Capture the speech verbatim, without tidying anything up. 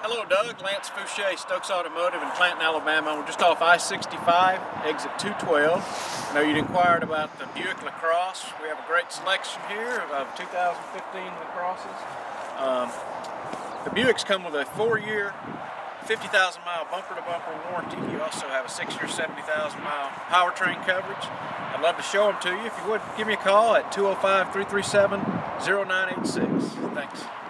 Hello Doug, Lance Fouché, Stokes Automotive in Clanton, Alabama. We're just off I sixty-five, exit two twelve. I know you'd inquired about the Buick Lacrosse. We have a great selection here of two thousand fifteen Lacrosses. Um, the Buicks come with a four-year, fifty thousand mile bumper-to-bumper warranty. You also have a six-year, seventy thousand mile powertrain coverage. I'd love to show them to you. If you would, give me a call at two oh five, three three seven, oh nine eight six. Thanks.